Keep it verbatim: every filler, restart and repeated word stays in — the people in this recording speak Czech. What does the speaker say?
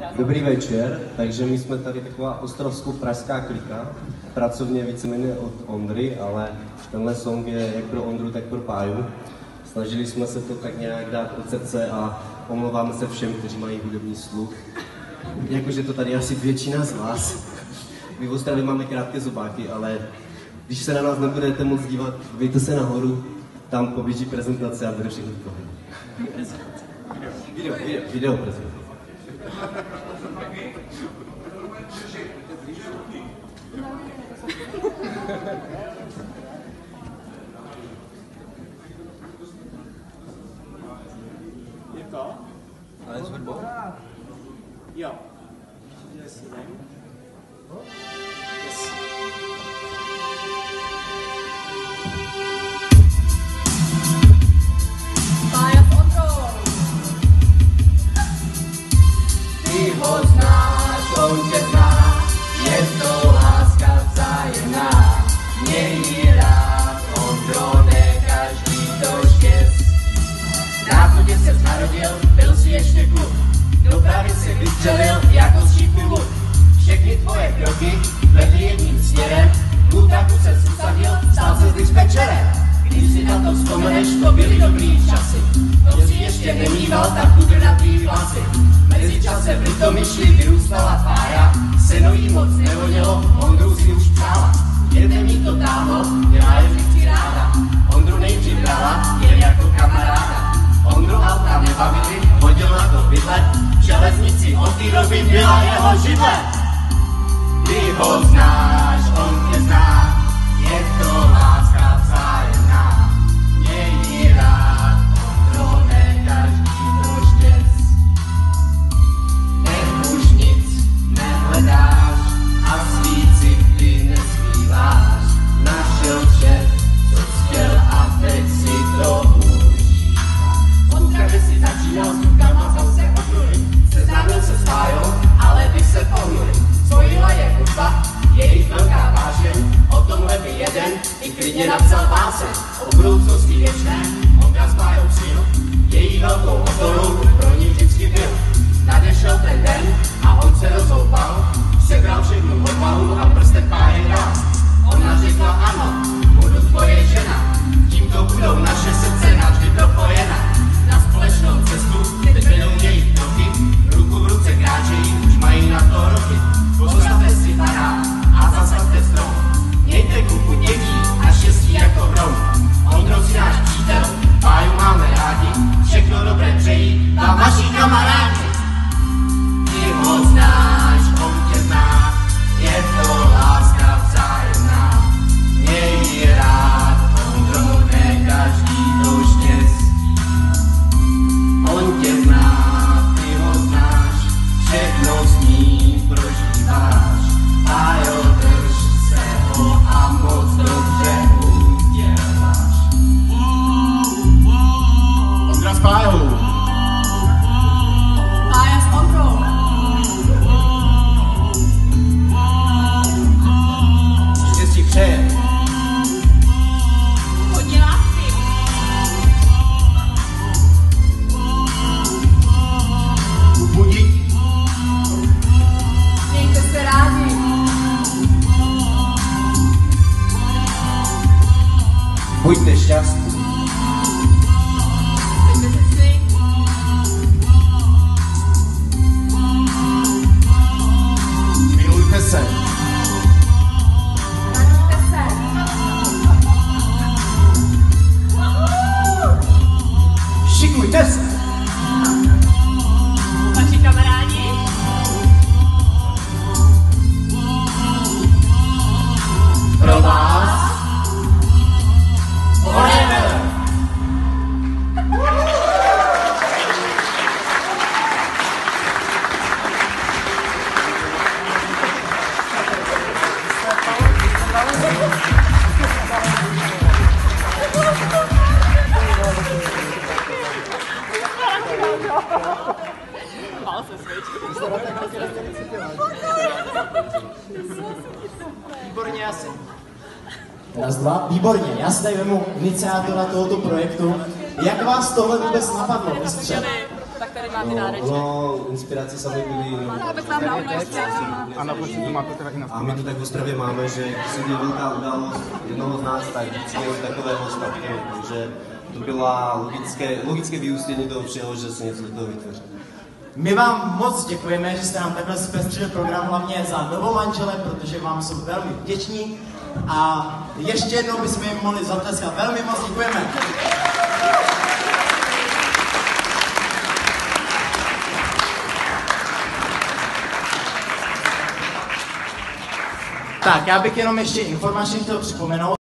Dobrý večer, takže my jsme tady taková ostrovsko-pražská klika, pracovně víceméně od Ondry, ale tenhle song je jak pro Ondru, tak pro Páju. Snažili jsme se to tak nějak dát od srdce a omlouváme se všem, kteří mají hudební sluch. Jakože to tady asi většina z vás. My v Ostravě máme krátké zobáky, ale když se na nás nebudete moc dívat, vyjďte se nahoru, tam poběží prezentace a bude všechno v pohodě. Video, video, video prezentace. Je to? Ale s hudbou? Jo. Jestli nevím. Yes. Pája s Ondrou. Ty ho znáš, on tě zná, je to láska vzájemná. Měj ji rád, Ondro, ne každý to štěstí. Náhodně se narodil, byl si ještě kluk, dopravy si vystřelil jako z šípku luk. Všechny tvoje kroky vedly jedním směrem, v útaku se usadil, stál se z dispečerem. Když si na to vzpomeneš, to byly dobrý časy. To si ještě nemýval, tak pudr na tvý vlasy. Mezi časem v Litomyšli vyrůstala Pája, seno jí moc nevonělo, Ondru si už přála. Děte mi to táhlo, já je vždycky ráda. Ondru nejdřív brala, jen jako kamaráda. Ondru auta nebavili, hodil na to bydle, v železnici od té doby byla jeho židle. Ty ho znáš, on tě zná, je to láska vzájemná. Měj ji rád, Ondro, ne každý to štěstí. Teď už nic nehledáš a svý city neskrýváš. Našel vše, co jsi chtěl a teď si to užíváš. Odkud si začínal s klukama zase okruhy, seznámil se s Pájou, ale ty se pohnuli. Spojila je hudba, jejich velká vášeň, o tomhle by jeden i klidně napsal báseň. O budoucnosti věčné, Ondra s Pájou přijel, její velkou oporou pro ní vždycky byl. Nadešel ten den a on se rozhoupal, sebral všechnu odvahu a prstek Páje dal. Ona řekla ano, budu tvoje žena, tímto budou naše srdce navždy propojena. Na společnou cestu teď vedou jejich kroky, ruku v ruce kráčejí, už mají na to roky. Postavte si barák a zasaďte strom, mějte kupu dětí a štěstí jako hrom. Ondro si náš přítel, Páju máme rádi, všechno dobré přejí vám vaši kamarádi. Ty ho znáš, on tě zná, je to láska vzájemná. Měj ji rád, Ondro, ne každý to štěstí. On tě zná, ty ho znáš, všechno s ním prožíváš. Pájo, drž se ho a moc dobře uděláš. Ondra s Pájou. Pája s Ondrou. Štěstí přeje. Hodně lásky. Kupu dětí. Mějte se rádi. Buďte šťastní. Buďte si. Milujte se. Radujte se. Šikujte se. Vaši kamarádi. Pro vás forever. Výborně asi. Raz, dva, výborně, já si tady vemu iniciátora tohoto projektu. Jak vás tohle vůbec napadlo, mistře? Tak tady máte No, dáreček. no, inspirace sami byly. No, Abych vám dal A na počtu máte teda i na a my to tak v Ostravě máme, že když se děje velká událost jednoho z nás, tak vždycky je takového statku. Takže to byla logické, logické vyústění toho všeho, že se něco z toho vytvoří. My vám moc děkujeme, že jste nám takhle zpestřili program, hlavně za novomanžele, protože vám jsou velmi vděční. A ještě jednou bychom jim mohli zatleskat. Velmi moc děkujeme. Tak, já bych jenom ještě informačně chtěl připomenout,